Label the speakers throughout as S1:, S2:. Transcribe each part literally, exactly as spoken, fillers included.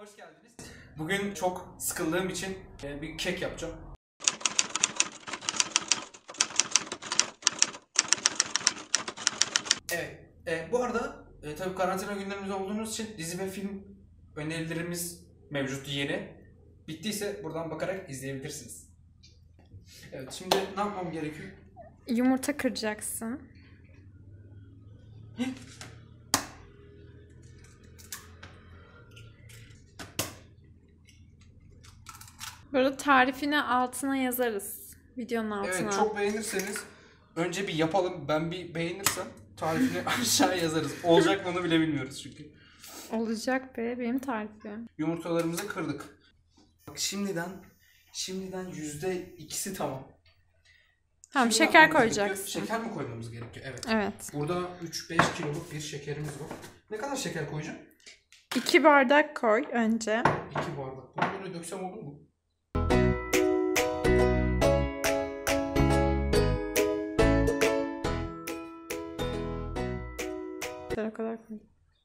S1: hoş geldiniz. Bugün çok sıkıldığım için bir kek yapacağım. Evet, e, bu arada e, tabii karantina günlerimizde olduğumuz için dizi ve film önerilerimiz mevcut yeni. Bittiyse buradan bakarak izleyebilirsiniz. Evet, şimdi ne yapmam gerekiyor?
S2: Yumurta kıracaksın. Böyle tarifini altına yazarız. Videonun altına.
S1: Evet, çok beğenirseniz önce bir yapalım. Ben bir beğenirsem tarifini aşağıya yazarız. Olacak mı onu bile bilmiyoruz çünkü.
S2: Olacak be, benim tarifim.
S1: Yumurtalarımızı kırdık. Bak şimdiden şimdiden yüzde ikisi tamam.
S2: Tamam,
S1: Şimdi
S2: şeker koyacaksın.
S1: Şeker mi koymamız gerekiyor? Evet.
S2: Evet.
S1: Burada üç beş kiloluk bir şekerimiz var. Ne kadar şeker koyacağım?
S2: iki bardak koy önce.
S1: iki bardak. Bunu böyle döksem olur mu?
S2: O kadar koy.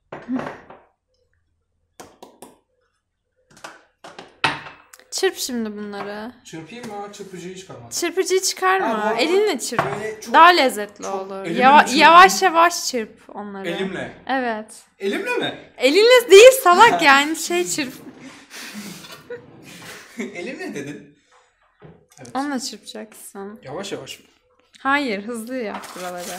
S2: Çırp şimdi bunları.
S1: Çırpayım mı? Çırpıcıyı çıkarmam.
S2: Çırpıcıyı çıkarma.
S1: Ha,
S2: Elinle çırp.
S1: çok,
S2: Daha lezzetli
S1: çok
S2: olur.
S1: elimle
S2: Yava
S1: çırpayım.
S2: yavaş yavaş çırp onları.
S1: Elimle.
S2: Evet.
S1: Elimle mi?
S2: Elinle değil salak yani şey çırp.
S1: Elimle dedin. Evet.
S2: Onunla çırpacaksın.
S1: Yavaş yavaş.
S2: Hayır, hızlı yap buraları.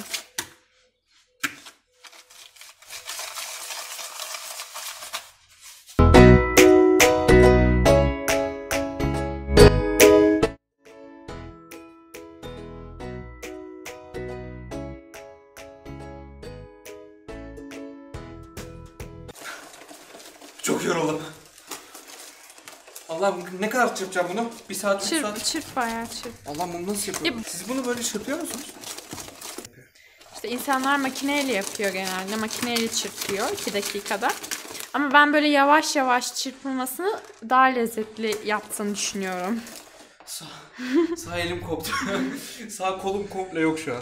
S1: Çok yoruldum. Allah'ım ne kadar çırpacağım bunu? Bir saat, üç
S2: Çırp,
S1: saat.
S2: çırp bayağı çırp.
S1: Allah'ım bunu nasıl yapıyorum?
S2: Ya-
S1: Siz bunu böyle çırpıyor musunuz?
S2: İşte insanlar makineyle yapıyor genelde. Makineyle çırpıyor iki dakikada. Ama ben böyle yavaş yavaş çırpılmasını daha lezzetli yaptığını düşünüyorum.
S1: Sağ, sağ elim koptu. Sağ kolum komple yok şu an.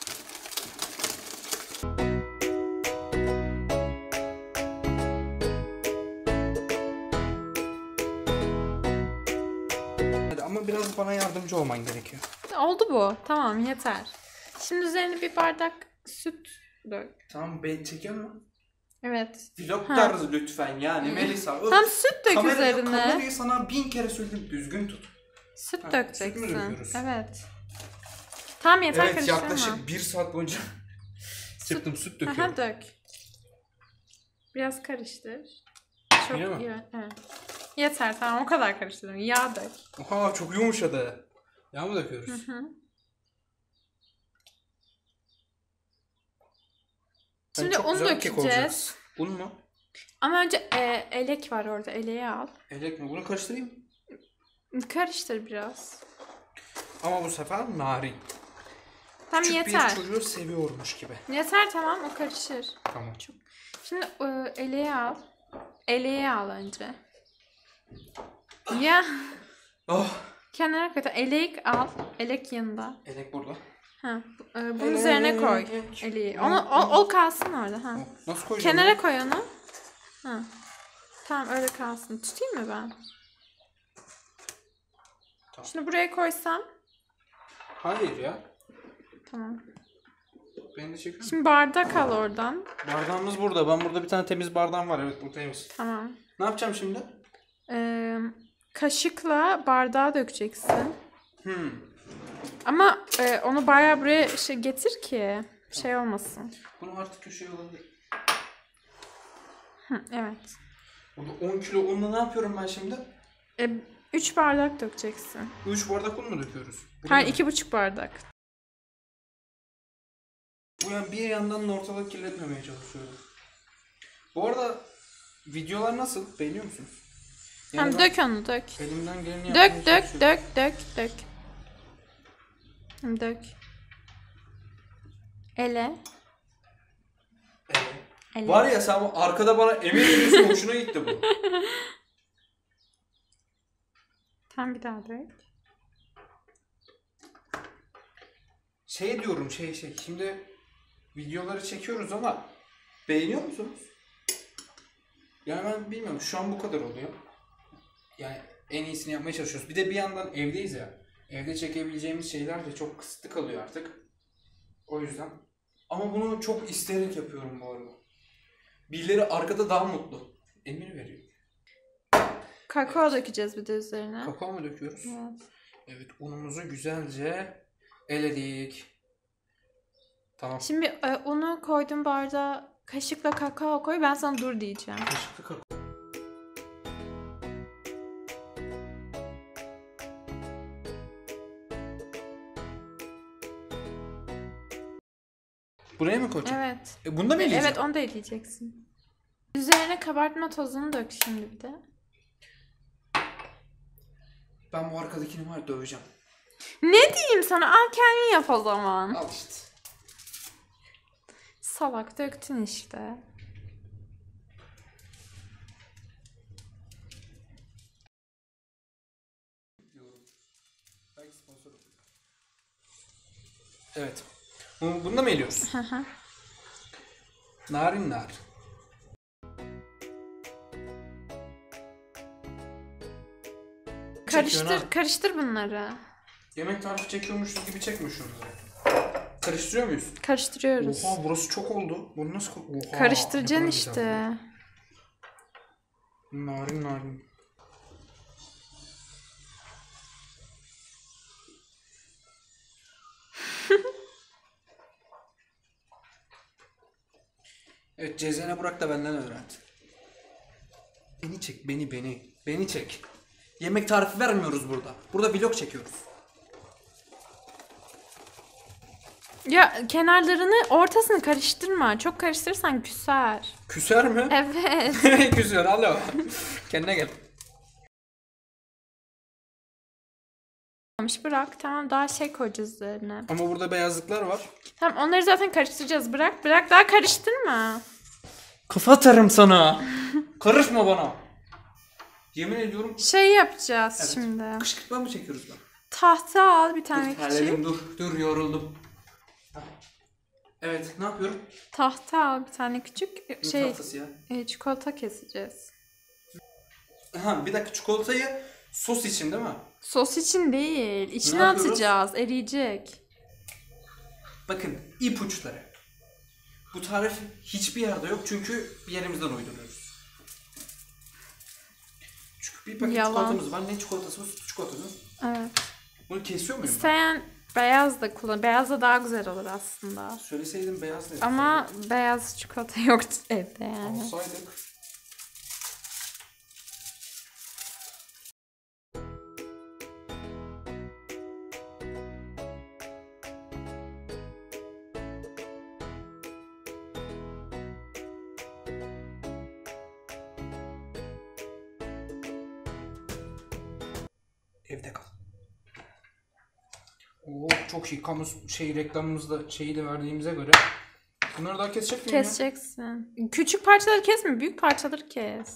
S1: Hadi ama biraz bana yardımcı olman gerekiyor.
S2: Oldu bu. Tamam, yeter. Şimdi üzerine bir bardak süt dök.
S1: Tamam, ben çekiyor mu?
S2: Evet.
S1: Vlog
S2: Ha.
S1: tarzı lütfen yani Melisa.
S2: Tam süt dök
S1: Kamerayı,
S2: üzerine.
S1: kamerayı sana bin kere söyledim, düzgün tut.
S2: Süt
S1: Ha,
S2: dökeceksin.
S1: süt mü döküyoruz?
S2: Evet. Tamam, yeter,
S1: Evet,
S2: karıştırma.
S1: yaklaşık bir saat boyunca çırptım, süt döküyorum.
S2: Aha, dök. Biraz karıştır. Çok
S1: Yine mi?
S2: iyi. Evet. Yeter, tamam, o kadar karıştırdım. Yağ dök.
S1: Oha, çok yumuşadı. Yağ mı döküyoruz?
S2: Hı hı.
S1: Yani
S2: Şimdi
S1: çok
S2: un
S1: güzel bir kek olacak.
S2: dökeceğiz.
S1: Un mu?
S2: Ama önce e, elek var orada. Eleği al.
S1: Elek mi? Bunu karıştırayım.
S2: Karıştır biraz.
S1: Ama bu sefer narin.
S2: Tamam,
S1: Küçük
S2: yeter.
S1: bir çocuğu seviyormuş gibi.
S2: Yeter, tamam, o karışır.
S1: Tamam.
S2: Şimdi e, eleği al. Eleği al önce. Ya
S1: Oh.
S2: kenara koy. Elek al. Elek yanında.
S1: Elek burada.
S2: Ha, bu- e, bunun üzerine koy eleği. Onu o, o kalsın orada ha.
S1: Nasıl koyacağım?
S2: Kenara koy onu. Ha. Tamam, öyle kalsın. Tutayım mı ben?
S1: Tamam.
S2: Şimdi buraya koysam.
S1: Hayır ya.
S2: Tamam.
S1: Beni de çekiyor musun?
S2: Şimdi bardak al oradan.
S1: Bardağımız burada. Ben burada bir tane temiz bardağım var. Evet, bu temiz.
S2: Tamam.
S1: Ne yapacağım şimdi?
S2: Ee, kaşıkla bardağa dökeceksin.
S1: Hmm.
S2: Ama e, onu bayağı buraya şey getir ki şey olmasın.
S1: Bunu artık köşeye alabilirim.
S2: Hı, evet.
S1: Burada on kilo unla ne yapıyorum ben şimdi?
S2: E, üç bardak dökeceksin.
S1: üç bardak un mu döküyoruz? Buraya
S2: Hayır,
S1: mı?
S2: iki buçuk bardak.
S1: Bu yani bir yandan da ortalık kirletmemeye çalışıyorum. Bu arada videolar nasıl? Beğeniyor musunuz? Yani
S2: Tamam,
S1: ben
S2: dök onu, dök.
S1: elimden geleni yapmaya
S2: Dök, dök,
S1: çalışıyorum.
S2: dök, dök, dök. Hı, dök. Ele.
S1: Evet.
S2: Ele.
S1: Var ya, sen arkada bana emin ediyorsun, hoşuna gitti bu.
S2: Tamam, bir daha dök.
S1: Şey diyorum, şey şey şimdi videoları çekiyoruz ama beğeniyor musunuz? Yani ben bilmiyorum, şu an bu kadar oluyor. Yani en iyisini yapmaya çalışıyoruz. Bir de bir yandan evdeyiz ya. Evde çekebileceğimiz şeyler de çok kısıtlı kalıyor artık. O yüzden. Ama bunu çok isteyerek yapıyorum bu arada. Birileri arkada daha mutlu. Emir veriyor.
S2: Kakao dökeceğiz bir de üzerine.
S1: Kakao mu döküyoruz?
S2: Evet.
S1: Evet, unumuzu güzelce eledik. Tamam.
S2: Şimdi e, unu koydum bardağa, kaşıkla kakao koy, ben sana dur diyeceğim.
S1: Kaşıklı kakao. Buraya mı koyacağım?
S2: Evet.
S1: E, bunu da mı eleyeceğim?
S2: Evet, onu da eleyeceksin. Üzerine kabartma tozunu dök şimdi bir de.
S1: Ben bu arkadakini var döveceğim.
S2: Ne diyeyim sana? Al kendin yap o zaman.
S1: Al işte.
S2: Salak, döktün işte.
S1: Belki sponsor olur. Evet. Bunu, bunu da mı eliyoruz?
S2: Hı hı.
S1: Narin narin.
S2: Karıştır, karıştır bunları.
S1: Yemek tarifi çekiyormuşuz gibi çekme şunları. Karıştırıyor muyuz?
S2: Karıştırıyoruz.
S1: Oha, burası çok oldu. Bunu nasıl... Oha,
S2: Karıştıracaksın
S1: ne kadar
S2: işte.
S1: güzel. Narin narin. Evet, Cezene Burak da benden öğrendi. Beni çek, beni beni. Beni çek. Yemek tarifi vermiyoruz burada. Burada vlog çekiyoruz.
S2: Ya kenarlarını, ortasını karıştırma. Çok karıştırırsan küser.
S1: Küser mi?
S2: Evet.
S1: Küsüyor, alo. Kendine gel.
S2: Bırak, tamam, daha şey koyacağız üzerine.
S1: Ama burada beyazlıklar var.
S2: Tamam, onları zaten karıştıracağız. Bırak, bırak, daha karıştırma.
S1: Kafa atarım sana. Karışma bana. Yemin ediyorum.
S2: Şey yapacağız
S1: Evet.
S2: şimdi.
S1: Kışkırtma mı çekiyoruz lan?
S2: Tahta al bir tane
S1: Dur,
S2: küçük.
S1: terledim, dur, dur, yoruldum. Evet, ne yapıyorum?
S2: Tahta al bir tane küçük.
S1: Ne
S2: Şey,
S1: tahtası ya?
S2: e, çikolata keseceğiz.
S1: Ha, bir dakika, çikolatayı sos için değil mi?
S2: Sos için değil. İçine
S1: Ne yapıyoruz?
S2: atacağız. Eriyecek.
S1: Bakın, ipuçları. Bu tarif hiçbir yerde yok çünkü bir yerimizden uyduruyoruz. Çünkü bir paket
S2: Yalan.
S1: çikolatamız var. Ne çikolatası bu? Süt çikolatası.
S2: Evet.
S1: Bunu kesiyor muyum ben?
S2: İsteyen beyaz da kullan. Beyaz da daha güzel olur aslında.
S1: Söyleseydim beyaz da
S2: Ama beyaz çikolata yoktu evde yani.
S1: alsaydık. Evde kal. Oo, çok iyi. Kamu şey reklamımızda şeyi de verdiğimize göre bunları daha kesecek miyim ya?
S2: Keseceksin. Küçük parçaları kesme, büyük parçaları kes.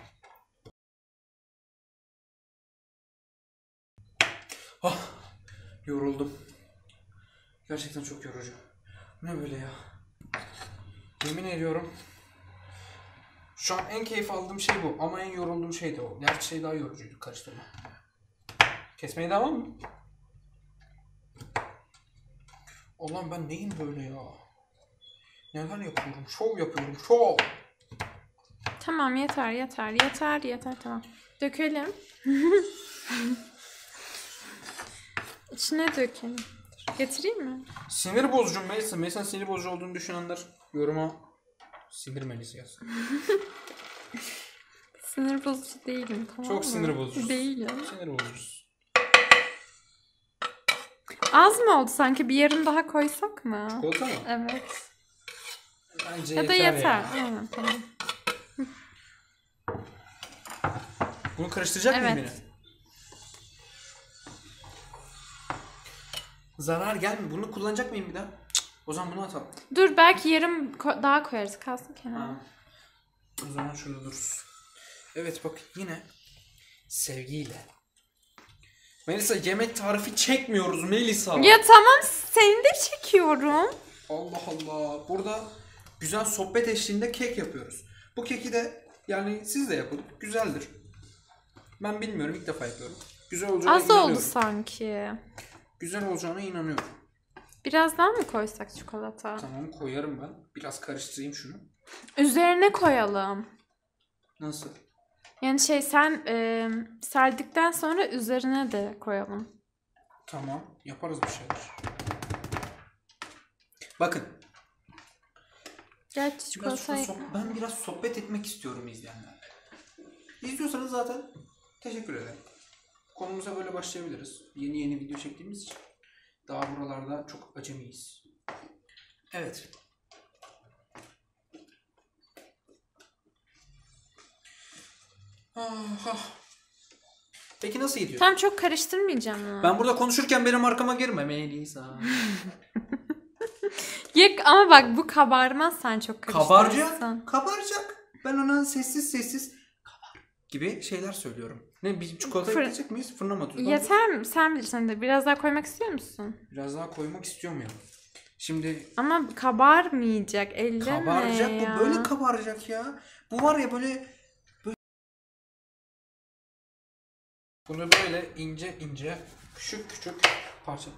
S1: Ah, yoruldum. Gerçekten çok yorucu. Bu ne böyle ya? Yemin ediyorum. Şu an en keyif aldığım şey bu ama en yorulduğum şey de o. Gerçi şey daha yorucuydu, karıştırma. Kesmeye devam mı? Allah'ım, ben neyim böyle ya? Neler yapıyorum? Şov yapıyorum, şov.
S2: Tamam, yeter yeter yeter yeter, tamam. Dökelim. İçine dökelim. Getireyim mi?
S1: Sinir bozucu Melisa. Melisa sinir bozucu olduğunu düşünenler yoruma sinir Melisa yazsın.
S2: Sinir bozucu değilim, tamam
S1: Çok
S2: mı?
S1: sinir bozucu.
S2: Değilim.
S1: Sinir bozucu.
S2: Az mı oldu sanki? Bir yarım daha koysak mı?
S1: Çikolata mı?
S2: Evet.
S1: Bence
S2: Ya da
S1: yeter,
S2: yeter.
S1: ya.
S2: Aynen, tamam.
S1: Bunu karıştıracak
S2: Evet.
S1: mıyım yine? Zarar gelmiyor. Bunu kullanacak mıyım bir daha? Cık, o zaman bunu atalım.
S2: Dur, belki yarım ko- daha koyarız. Kalsın kenara.
S1: Ha. O zaman şurada dursun. Evet, bak yine sevgiyle. Melisa, yemek tarifi çekmiyoruz Melisa.
S2: Ya tamam, seni de çekiyorum.
S1: Allah Allah. Burada güzel sohbet eşliğinde kek yapıyoruz. Bu keki de Yani siz de yapın. Güzeldir. Ben bilmiyorum. İlk defa yapıyorum. Güzel olacağına
S2: Az
S1: inanıyorum.
S2: oldu sanki.
S1: Güzel olacağına inanıyorum.
S2: Biraz daha mı koysak çikolata?
S1: Tamam koyarım ben. Biraz karıştırayım şunu.
S2: Üzerine koyalım.
S1: Nasıl?
S2: Yani şey sen e, serdikten sonra üzerine de koyalım.
S1: Tamam. Yaparız bir şeyler. Bakın.
S2: Gerçi
S1: Biraz
S2: çikolatayı...
S1: şunu soh- ben biraz sohbet etmek istiyorum izleyenlerle. İzliyorsanız zaten teşekkür ederim. Konumuza böyle başlayabiliriz. Yeni yeni video çektiğimiz için. Daha buralarda çok acemiyiz. Evet. Ah. Peki nasıl gidiyor?
S2: Tam çok karıştırmayacağım mı?
S1: Ben burada konuşurken benim arkama girme Melisa.
S2: Yek ama bak bu kabarmaz sen çok karıştırırsan.
S1: Kabaracak. Kabaracak. Ben ona sessiz sessiz kabar gibi şeyler söylüyorum. Ne bir çikolata
S2: Fır-
S1: ekleyecek miyiz? Fırına mı atıyoruz?
S2: Yeter mi? Sen bilirsin de. Biraz daha koymak istiyor musun?
S1: Biraz daha koymak istiyorum ya. Şimdi
S2: Ama kabarmayacak. Elleme
S1: kabaracak.
S2: ya.
S1: Bu böyle kabaracak ya. Bu var ya böyle, böyle... Bunu böyle ince ince küçük küçük parça.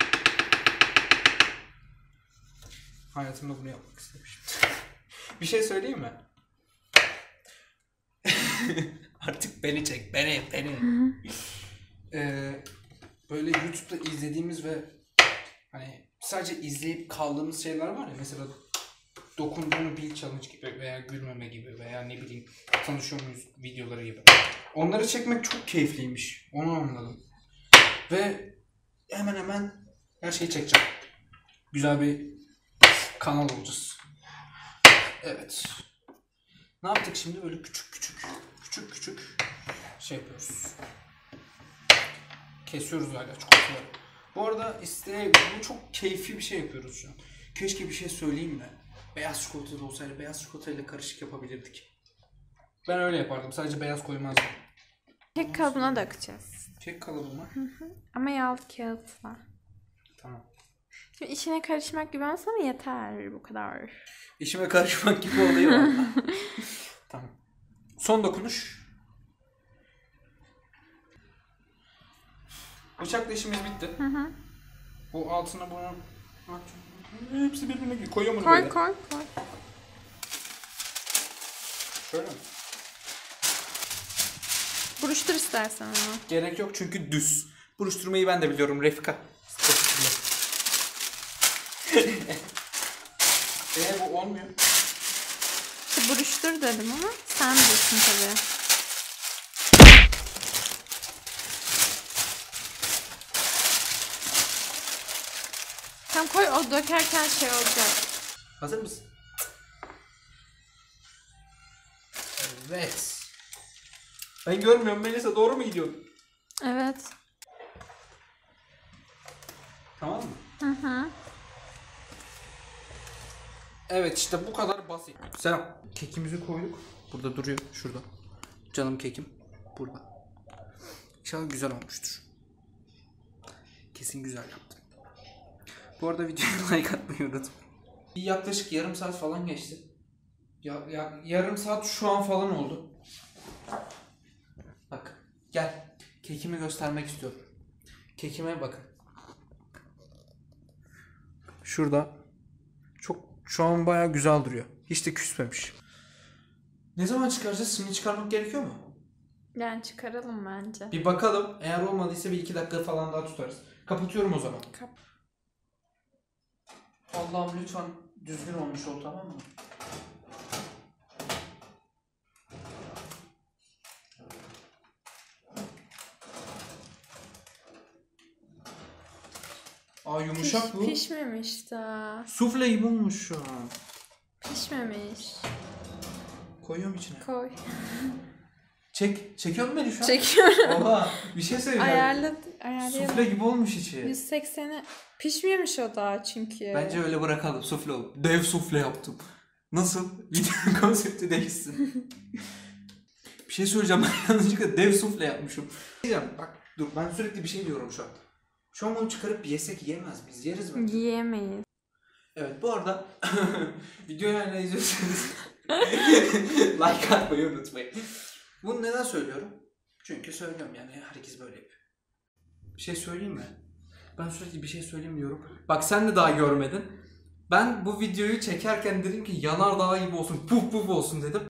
S1: Hayatımda bunu yapmak istemişim. Bir şey söyleyeyim mi? Artık beni çek. Beni. Beni. ee, böyle YouTube'da izlediğimiz ve hani sadece izleyip kaldığımız şeyler var ya. Mesela dokunduğunu bil challenge gibi veya gülmeme gibi veya ne bileyim tanışıyor muyuz videoları gibi. Onları çekmek çok keyifliymiş. Onu anladım. Ve hemen hemen her şeyi çekeceğim. Güzel bir kanal olacağız. Evet. Ne yaptık şimdi? Böyle küçük küçük küçük küçük şey yapıyoruz. Kesiyoruz hala çikolataları. Bu arada isteye bu çok keyifli bir şey yapıyoruz şu an. Keşke bir şey söyleyeyim mi? Beyaz çikolata da olsaydı beyaz çikolatayla karışık yapabilirdik. Ben öyle yapardım. Sadece beyaz koymazdım.
S2: Kek kalıbına dökeceğiz.
S1: Kek kalıbı mı?
S2: Hı hı. Ama yağlı kağıtla.
S1: Tamam.
S2: Şimdi işine karışmak gibi olsa mı yeter bu kadar.
S1: İşime karışmak gibi oluyor valla. Tamam. Son dokunuş. Bıçakla işimiz bitti.
S2: Hı hı.
S1: Bu altına bunu... Hepsi birbirine giriyor. Koyuyor mu
S2: Koy
S1: böyle?
S2: koy koy.
S1: Şöyle mi?
S2: Buruştur istersen onu.
S1: Gerek yok çünkü düz. Buruşturmayı ben de biliyorum Refika. Eee bu olmuyor.
S2: İşte buruştur dedim ama sen bilirsin tabii. Tam koy o dökerken şey olacak.
S1: Hazır mısın? Evet. Ben görmüyorum Melisa, doğru mu gidiyorum?
S2: Evet.
S1: Tamam mı?
S2: Hı hı.
S1: Evet işte bu kadar basit. Selam. Kekimizi koyduk. Burada duruyor. Şurada. Canım kekim. Burada. İnşallah güzel olmuştur. Kesin güzel yaptım. Bu arada videoya like atmayı unutmayın. Yaklaşık yarım saat falan geçti. Ya, ya, yarım saat şu an falan oldu. Bak. Gel. Kekimi göstermek istiyorum. Kekime bakın. Şurada. Çok şu an bayağı güzel duruyor. Hiç de küsmemiş. Ne zaman çıkaracağız? Şimdi çıkarmak gerekiyor mu?
S2: Yani çıkaralım bence.
S1: Bir bakalım. Eğer olmadıysa bir iki dakika falan daha tutarız. Kapatıyorum o zaman.
S2: Kap.
S1: Allah'ım lütfen düzgün olmuş ol, tamam mı? Aa yumuşak
S2: Piş,
S1: bu.
S2: pişmemiş daha.
S1: Sufle gibi olmuş şu an.
S2: Pişmemiş.
S1: Koyuyorum içine.
S2: Koy.
S1: Çek. Çekiyor mu beni şu an?
S2: Çekiyorum.
S1: Oha. Bir şey söyleyeceğim.
S2: Ayarladı. Ayarlayalım.
S1: Sufle gibi olmuş içi.
S2: yüz sekseni pişmemiş o daha çünkü.
S1: Bence öyle bırakalım. Sufle ol. Dev sufle yaptım. Nasıl? Videonun konsepti değişsin. Bir şey söyleyeceğim. Ben yanlışlıkla dev sufle yapmışım. Diyeceğim. Bak dur, ben sürekli bir şey diyorum şu an. Şu an bunu çıkarıp yesek yiyemez miyiz? Yeriz mi?
S2: Yiyemeyiz.
S1: Evet bu arada videoyu hala izliyorsanız Like atmayı unutmayın. Bunu neden söylüyorum? Çünkü söylüyorum yani herkes böyle yapıyor. Bir şey söyleyeyim mi? Ben sürekli bir şey söyleyeyim diyorum. Bak sen de daha görmedin. Ben bu videoyu çekerken dedim ki yanardağ gibi olsun, puf puf olsun dedim.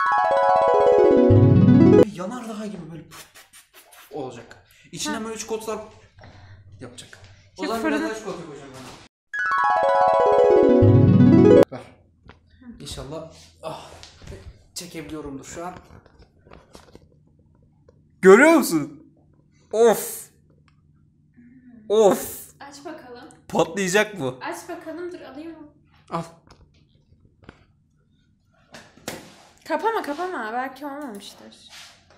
S1: Yanardağ gibi böyle puf puf puf olacak. İçinden böyle çikolatalar yapacak. O
S2: Şu
S1: zaman
S2: fırını...
S1: biraz daha çikolata koyacağım ben. Ver. İnşallah ah, çekebiliyorumdur şu an. Görüyor musun? Of. Of.
S2: Aç bakalım.
S1: Patlayacak bu.
S2: Aç bakalım, dur alayım mı?
S1: Al.
S2: Kapama kapama, belki olmamıştır.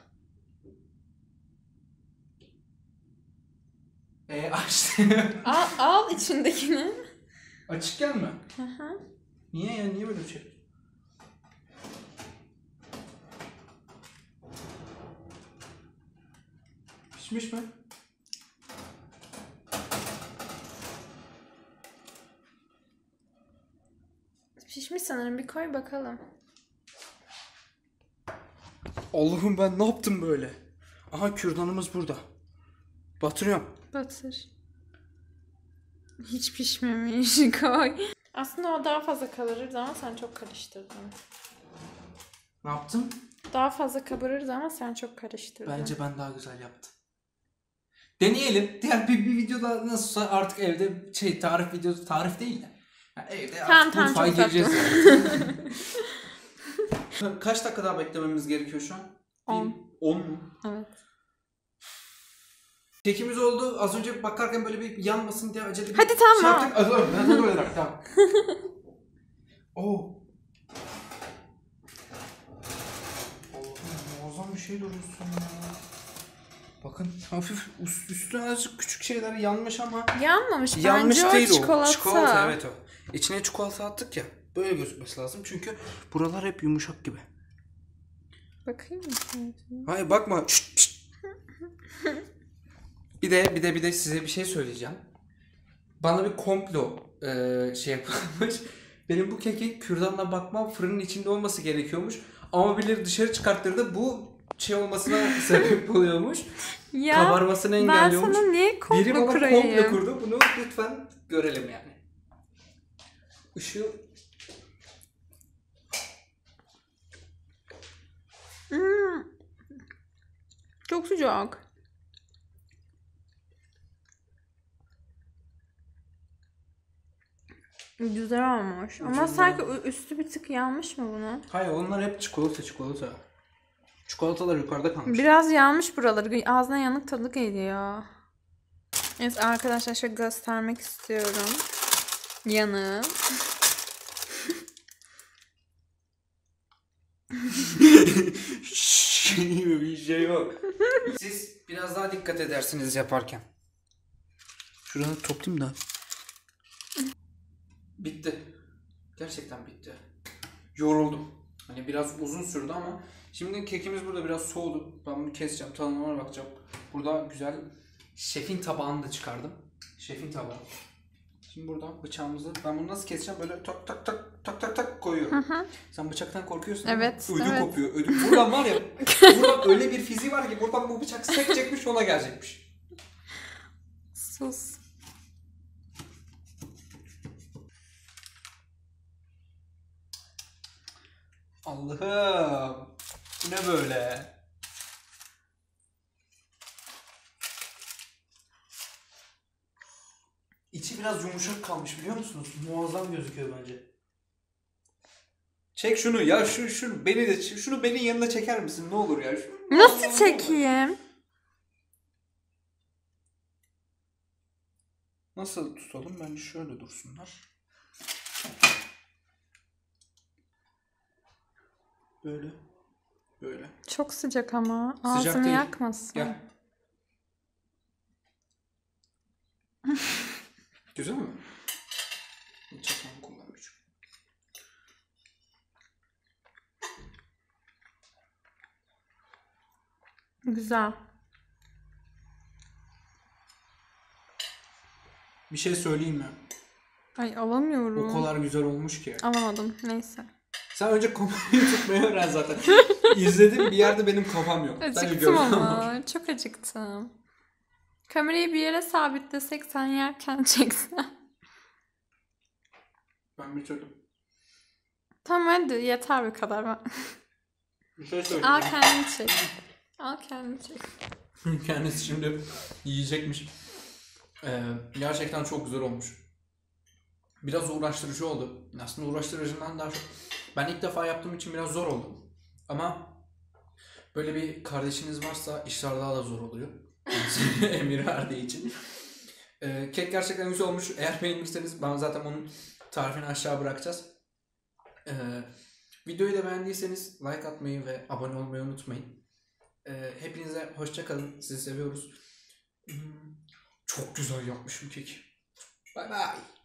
S1: Eee açtı.
S2: Al, al içindekini.
S1: Açıkken mi?
S2: Hı hı.
S1: Niye ya? Niye böyle bir şey? Pişmiş mi?
S2: Pişmiş sanırım, bir koy bakalım.
S1: Allah'ım ben ne yaptım böyle? Aha kürdanımız burada. Batırıyorum.
S2: Batır. Hiç pişmemiş, koy. Aslında o daha fazla kabarırdı ama sen çok karıştırdın.
S1: Ne yaptım?
S2: Daha fazla kabarırdı ama sen çok karıştırdın.
S1: Bence ben daha güzel yaptım. Deneyelim. Diğer bir, bir videoda nasılsa artık evde şey tarif videosu tarif değil de. Yani evde
S2: Tamam,
S1: artık
S2: tamam,
S1: mutfağa
S2: çok
S1: gireceğiz. Yani. Kaç dakika daha beklememiz gerekiyor şu an?
S2: On.
S1: on mu?
S2: Evet.
S1: Kekimiz oldu. Az önce bakarken böyle bir yanmasın diye acele bir
S2: Hadi tamam.
S1: şey yaptık. Az önce ben de böyle bırak tamam. Oo. Muazzam bir şey duruyorsun ya. Bakın hafif üst, üstüne azıcık küçük şeyler yanmış ama
S2: Yanmamış.
S1: yanmış
S2: Bence
S1: değil
S2: o çikolata.
S1: o. Çikolata evet o. İçine çikolata attık ya. Böyle gözükmesi lazım çünkü buralar hep yumuşak gibi.
S2: Bakayım mı?
S1: Hayır bakma. Şşt, şşt. Bir de bir de bir de size bir şey söyleyeceğim. Bana bir komplo e, şey yapılmış. Benim bu keki kürdanla bakmam fırının içinde olması gerekiyormuş. Ama birileri dışarı çıkarttırdı. Bu şey olmasına sebep oluyormuş.
S2: Ya,
S1: kabarmasını engelliyormuş.
S2: Ben sana niye komplo
S1: Biri bana
S2: kurayım?
S1: komplo kurdu. Bunu lütfen görelim yani. Işığı...
S2: Hmm. Çok sıcak. Güzel olmuş. Ama sanki üstü bir tık yanmış mı bunun?
S1: Hayır onlar hep çikolata çikolata. Çikolatalar yukarıda kalmış.
S2: Biraz yanmış buraları. Ağzına yanık tadı geliyor. Evet arkadaşlar şöyle göstermek istiyorum. Yanığı.
S1: bir şey yok. Siz biraz daha dikkat edersiniz yaparken. Şuranı toplayayım da. Bitti. Gerçekten bitti. Yoruldum. Hani biraz uzun sürdü ama şimdi kekimiz burada biraz soğudu. Ben bunu keseceğim, tadına bakacağım. Burada güzel şefin tabağını da çıkardım. Şefin tabağı. Şimdi buradan bıçağımızı, ben bunu nasıl keseceğim? Böyle tak tak tak tak tak tak koyuyorum. Hı hı. Sen bıçaktan korkuyorsun.
S2: Evet.
S1: Ödü
S2: evet.
S1: kopuyor. Ödü. Buradan var ya, buradan öyle bir fiziği var ki buradan bu bıçak sekecekmiş, ona gelecekmiş.
S2: Sus.
S1: Allah'ım. Bu ne böyle? İçi biraz yumuşak kalmış biliyor musunuz? Muazzam gözüküyor bence. Çek şunu ya, şu şunu beni de şunu benim yanına çeker misin ne olur ya? Şunu,
S2: Nasıl çekeyim?
S1: Nasıl tutalım? Bence şöyle dursunlar. Böyle. Böyle.
S2: Çok sıcak ama.
S1: Sıcak
S2: Ağzını
S1: değil.
S2: yakmasın.
S1: Gel. Güzel mi? Çatalımı kullanmayacağım.
S2: Güzel.
S1: Bir şey söyleyeyim mi?
S2: Ay alamıyorum.
S1: O kadar güzel olmuş ki.
S2: Alamadım. Neyse.
S1: Sen önce kamerayı tutmayı öğren zaten. İzledim bir yerde benim kafam yok.
S2: Acıktım ama. Çok acıktım. Kamerayı bir yere sabitlesek sen yerken çeksen.
S1: Ben bitirdim.
S2: Tamam hadi yeter bu kadar. Ben...
S1: Bir şey söyleyeceğim.
S2: Al kendini çek. Al kendini çek.
S1: Kendisi şimdi yiyecekmiş. Ee, gerçekten çok güzel olmuş. Biraz uğraştırıcı oldu. Aslında uğraştırıcından daha çok... Ben ilk defa yaptığım için biraz zor oldu. Ama böyle bir kardeşiniz varsa işler daha da zor oluyor. Emir verdiği için. Ee, kek gerçekten güzel olmuş. Eğer beğenirseniz ben zaten onun tarifini aşağı bırakacağız. Ee, videoyu da beğendiyseniz like atmayı ve abone olmayı unutmayın. Ee, hepinize hoşça kalın. Sizi seviyoruz. Hmm, çok güzel yapmışım kek. Bye bye.